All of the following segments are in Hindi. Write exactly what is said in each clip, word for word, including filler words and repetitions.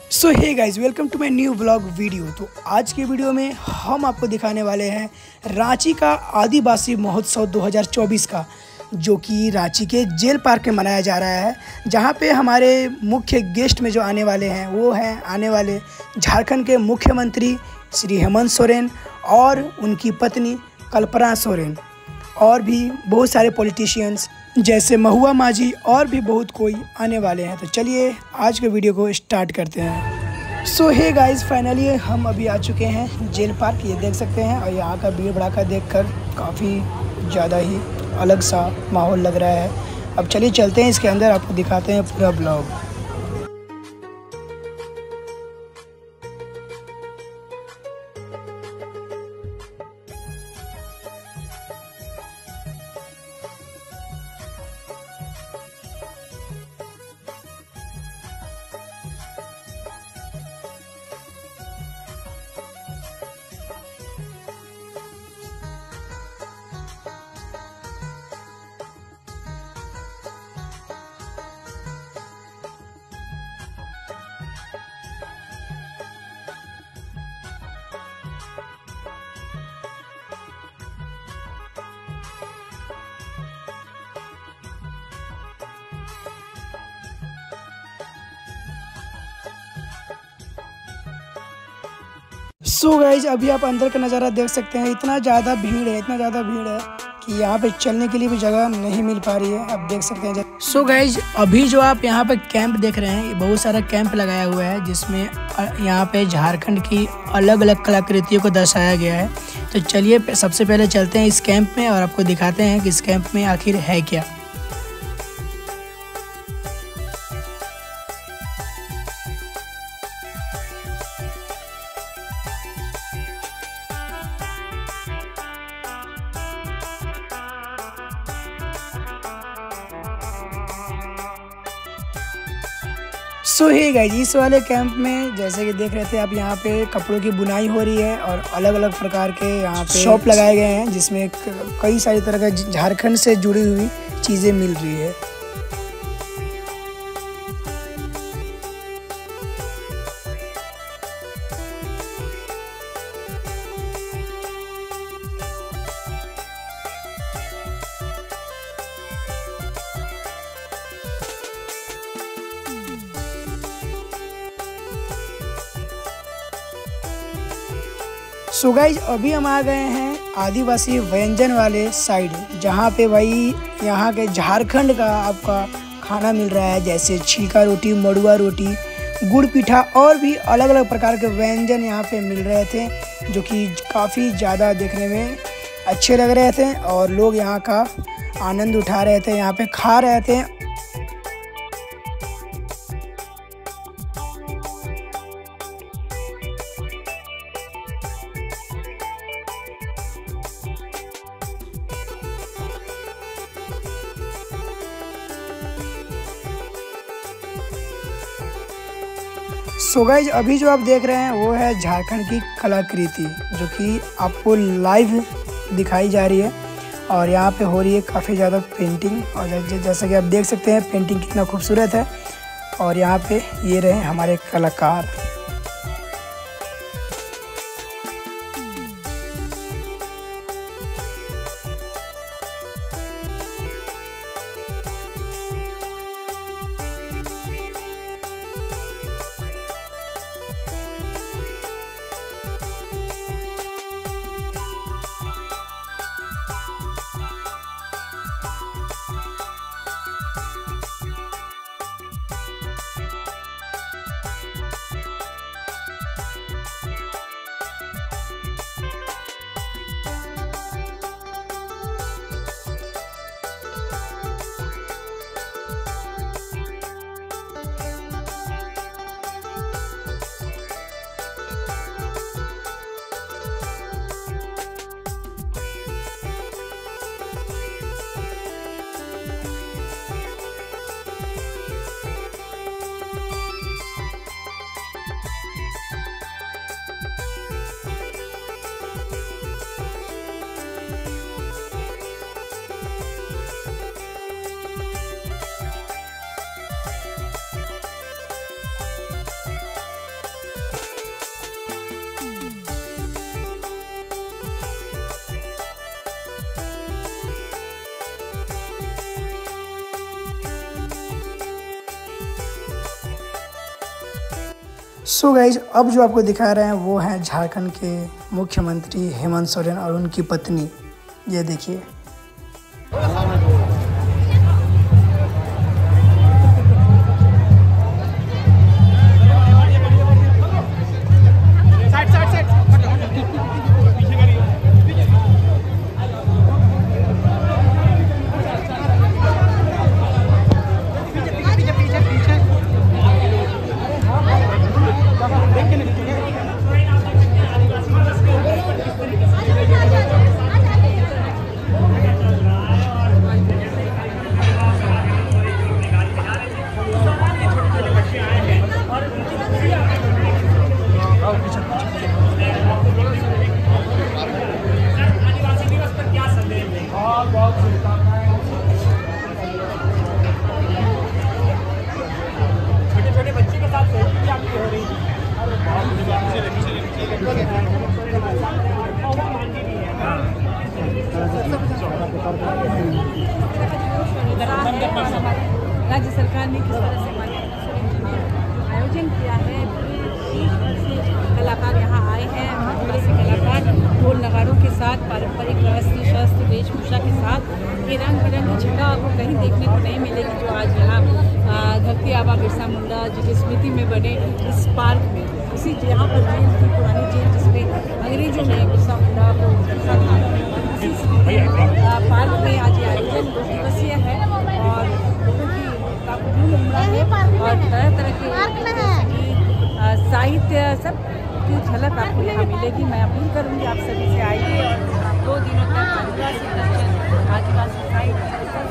So hey guys, welcome to my new blog video. तो आज के वीडियो में हम आपको दिखाने वाले हैं रांची का आदिवासी महोत्सव दो हज़ार चौबीस का, जो कि रांची के जेल पार्क में मनाया जा रहा है। जहां पे हमारे मुख्य गेस्ट में जो आने वाले हैं वो हैं आने वाले झारखंड के मुख्यमंत्री श्री हेमंत सोरेन और उनकी पत्नी कल्पना सोरेन, और भी बहुत सारे पॉलिटिशियंस जैसे महुआ माझी और भी बहुत कोई आने वाले हैं। तो चलिए आज के वीडियो को स्टार्ट करते हैं। सो हे गाइस, फाइनली हम अभी आ चुके हैं जेल पार्क, ये देख सकते हैं। और यहाँ का भीड़ भड़ाका देखकर काफ़ी ज़्यादा ही अलग सा माहौल लग रहा है। अब चलिए चलते हैं इसके अंदर, आपको दिखाते हैं पूरा ब्लॉग। सो so गाइज, अभी आप अंदर का नज़ारा देख सकते हैं। इतना ज़्यादा भीड़ है, इतना ज़्यादा भीड़ है कि यहाँ पे चलने के लिए भी जगह नहीं मिल पा रही है। आप देख सकते हैं। सो so गाइज, अभी जो आप यहाँ पे कैंप देख रहे हैं, बहुत सारा कैंप लगाया हुआ है, जिसमें यहाँ पे झारखंड की अलग अलग कलाकृतियों को दर्शाया गया है। तो चलिए सबसे पहले चलते हैं इस कैंप में और आपको दिखाते हैं कि इस कैंप में आखिर है क्या। सो हे गाइस, इस वाले कैंप में जैसे कि देख रहे थे आप, यहाँ पे कपड़ों की बुनाई हो रही है और अलग अलग प्रकार के यहाँ पे शॉप लगाए गए हैं, जिसमें कई सारी तरह का झारखंड से जुड़ी हुई चीज़ें मिल रही है। सो गाइज, अभी हम आ गए हैं आदिवासी व्यंजन वाले साइड, जहाँ पे भाई यहाँ के झारखंड का आपका खाना मिल रहा है, जैसे छीका रोटी, मड़ुआ रोटी, गुड़ पीठा और भी अलग अलग प्रकार के व्यंजन यहाँ पे मिल रहे थे, जो कि काफ़ी ज़्यादा देखने में अच्छे लग रहे थे और लोग यहाँ का आनंद उठा रहे थे, यहाँ पे खा रहे थे। सो गाइज, अभी जो आप देख रहे हैं वो है झारखंड की कलाकृति, जो कि आपको लाइव दिखाई जा रही है। और यहाँ पे हो रही है काफ़ी ज़्यादा पेंटिंग, और जैसा कि आप देख सकते हैं पेंटिंग कितना खूबसूरत है। और यहाँ पे ये रहे हमारे कलाकार। सो गाइज अब जो आपको दिखा रहे हैं वो हैं झारखंड के मुख्यमंत्री हेमंत सोरेन और उनकी पत्नी। ये देखिए। राज्य सरकार ने किस तरह से आयोजन किया है। कलाकार यहाँ आए हैं, बहुत से कलाकार ढोल नगाड़ों के साथ पारंपरिक अस्त्र शस्त्र वेशभूषा के साथ ये रंग बिरंगी झंडा आपको कहीं देखने को नहीं मिलेगी जो आज यहाँ धरती आबा बिरसा मुंडा जी की स्मृति में बने इस पार्क में। इसी यहाँ पर जेल थी, पुरानी जेल जिसमें अंग्रेजों ने बिरसा मुंडा को रखा था। इसी पार्क में आज ये आयोजन दो दिवसीय है और लोगों की काफी धूम उमड़ा है और तरह तरह के साहित्य सब की झलक आपको यहाँ मिलेगी। मैं अपील करूँगी आप सभी से आइए और दो दिनों तक आदिवासी कल्चर आदिवासी साहित्य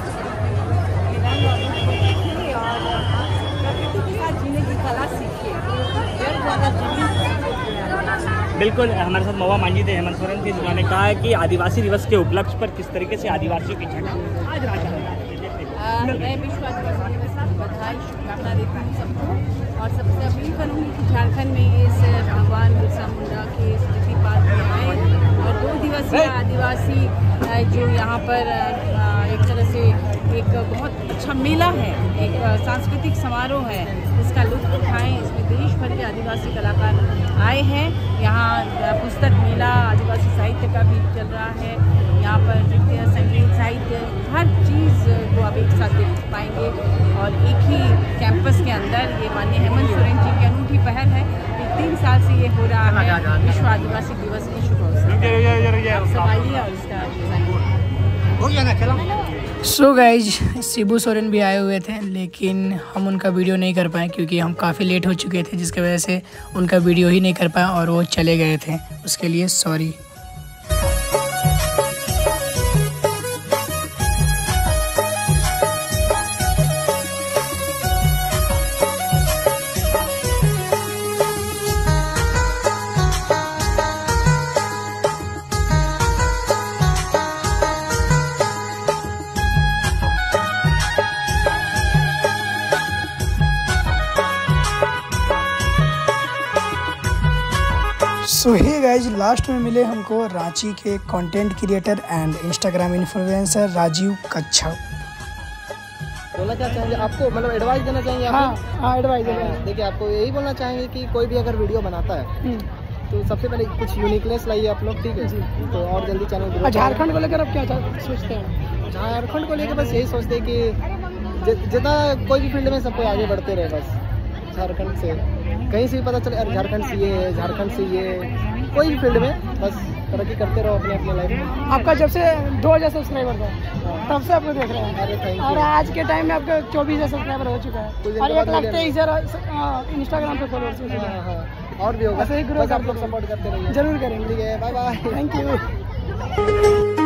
और प्रकृति के साथ जीने की कला सीखिए। बिल्कुल, हमारे साथ महुआ मांझी थे हेमंत सोरेन जी, जिन्होंने कहा है कि आदिवासी दिवस के उपलक्ष्य पर किस तरीके से आदिवासियों की झंडा आज राजा मैं विश्व आदिवासी दिवस की बधाई शुभकामना देती हूँ सबको और सबसे अपील करूँगी कि झारखंड में इस भगवान बिरसा मुंडा के स्मृति पार्क में आए और दो दिवसीय आदिवासी जो यहाँ पर एक तरह से एक बहुत अच्छा मेला है, एक सांस्कृतिक समारोह है, इसका लुत्फ उठाएं। इसमें देश भर के आदिवासी कलाकार आए हैं। यहाँ पुस्तक मेला आदिवासी साहित्य का भी चल रहा है। यहाँ पर नृत्य संगीत साहित्य हर चीज़ को आप एक साथ देख पाएंगे और एक ही कैंपस के अंदर ये माननीय हेमंत सोरेन जी की अनूठी पहल है। तीन साल से ये हो रहा है विश्व आदिवासी दिवस के शुभ अवसर पर। सब आइए और इसका सो गाइज शिबू सोरेन भी आए हुए थे लेकिन हम उनका वीडियो नहीं कर पाए क्योंकि हम काफ़ी लेट हो चुके थे, जिसकी वजह से उनका वीडियो ही नहीं कर पाए और वो चले गए थे। उसके लिए sorry. So hey guys last में मिले हमको रांची के content creator and Instagram influencer Rajiv Kachhap. बोलना क्या चाहेंगे आपको, मतलब एडवाइस देना चाहेंगे आप? हाँ हाँ एडवाइस देना। देखिए आपको यही बोलना चाहेंगे कि कोई भी अगर वीडियो बनाता है तो सबसे पहले कुछ यूनिकनेस लाइए आप लोग, ठीक है? तो और जल्दी चैनल। झारखंड को लेकर आप क्या सोचते हैं? झारखंड को लेकर बस यही सोचते हैं कि जितना कोई भी फील्ड में सबको आगे बढ़ते रहे, बस झारखंड से कहीं से भी पता चले यार झारखंड से ये है, झारखंड से ये कोई भी फील्ड में बस तरक्की करते रहो अपने अपने लाइफ में। आपका जब से दो हज़ार सब्सक्राइबर था तब से आपको देख रहे हैं। अरे थैंक यू। और आज के टाइम में आपका चौबीस हज़ार सब्सक्राइबर हो चुका है और एक लाख तेईस हज़ार इंस्टाग्राम पे फॉलोअर्स। हाँ हाँ और भी होगा, बस आप लोग सपोर्ट करते रहिए। जरूर करेंगे। ठीक है, बाय बाय, थैंक यू।